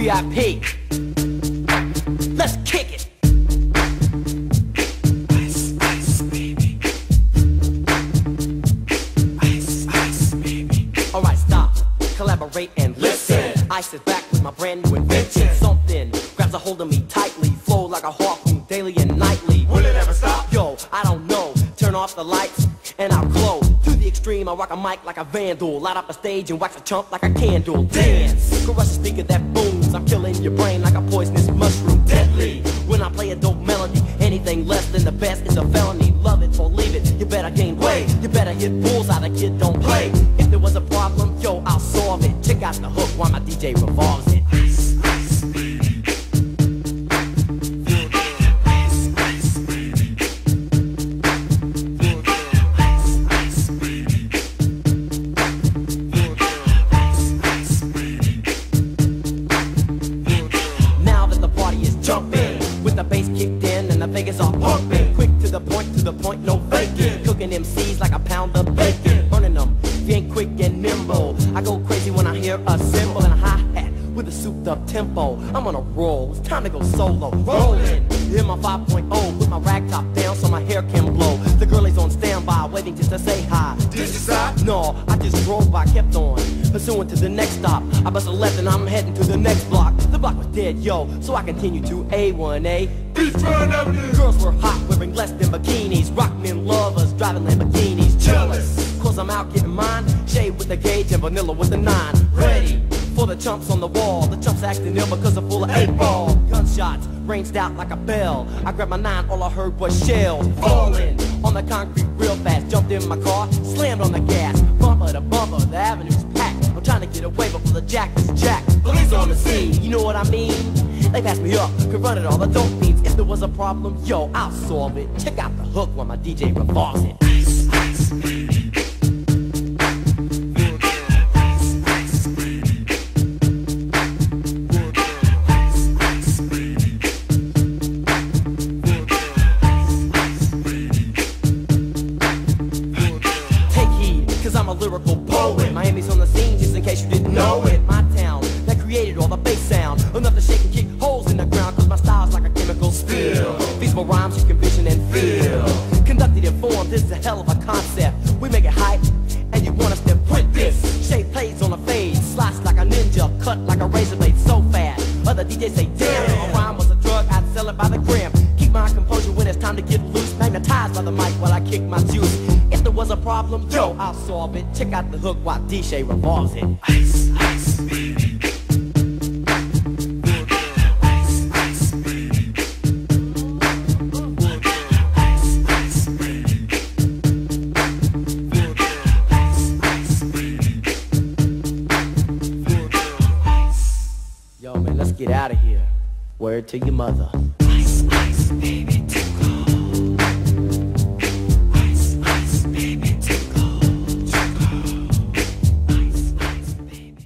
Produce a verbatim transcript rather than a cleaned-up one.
V I P. Let's kick it. Ice, ice, baby. Ice, ice, baby. Alright, stop, collaborate and listen. Ice is back with my brand new invention. Something grabs a hold of me tightly, flow like a harpoon daily and nightly. Will it ever stop? Yo, I don't know. Turn off the lights and I'll glow. To the extreme, I rock a mic like a vandal. Light up a stage and wax a chump like a candle. Dance, crush a speaker that booms. I'm killing your brain like a poisonous mushroom. Deadly, when I play a dope melody. Anything less than the best is a felony. Love it or leave it, you better gain weight. You better hit bullseye, the kid don't play. If there was a problem, yo, I'll solve it. Check out the hook while my D J revolves it. Ice, ice, baby. Jumping, with the bass kicked in and the Vegas are pumping. Quick to the point, to the point, no faking. Cooking M Cs like a pound of bacon. Burning them, if you ain't quick and nimble. I go crazy when I hear a cymbal and a hi-hat with a souped up tempo. I'm on a roll, it's time to go solo. Rolling, in my five point oh, put my rag top down so my hair can blow. The girl is on standby, waiting just to say hi. Did you stop? No, I just drove by, kept on pursuing to the next stop. I bust a left and I'm heading to the next block. The block was dead, yo, so I continue to A one A. Beachfront Avenue. Girls were hot, wearing less than bikinis. Rock men lovers, driving Lamborghinis. Jealous, cause I'm out getting mine. Shade with the gauge and vanilla with the nine. Ready for the chumps on the wall. The chumps acting ill because they're full of eight ball. Gunshots ranged out like a bell. I grabbed my nine, all I heard was shells falling on the concrete real fast. Jumped in my car, slammed on the gas. Bumper to bumper, the avenue's packed. I'm trying to get away before the jack is jacked. Police on the scene, you know what I mean? They passed me up, could run it all, the dope beats. If there was a problem, yo, I'll solve it. Check out the hook while my D J revolves it. Ice, ice, baby. I'm a lyrical poet. Miami's on the scene, just in case you didn't know it. My town, that created all the bass sound. Enough to shake and kick holes in the ground, cause my style's like a chemical spill. Feasible rhymes you can vision and feel. Conducted in form, this is a hell of a concept. We make it hype, and you want us to print this. Shape plays on a fade, slice like a ninja, cut like a razor blade so fast. Other D Js say, damn, if a rhyme was a drug, I'd sell it by the gram. Keep my composure when it's time to get loose. Magnetized by the mic while I kick my juice. If there was a problem, yo, I'll solve it. Check out the hook while D J revolves it. Ice, ice, baby. Ice, ice, baby. Ice, ice, baby. Ice, ice, baby. Yo, man, let's get out of here. Word to your mother. Ice, ice, baby.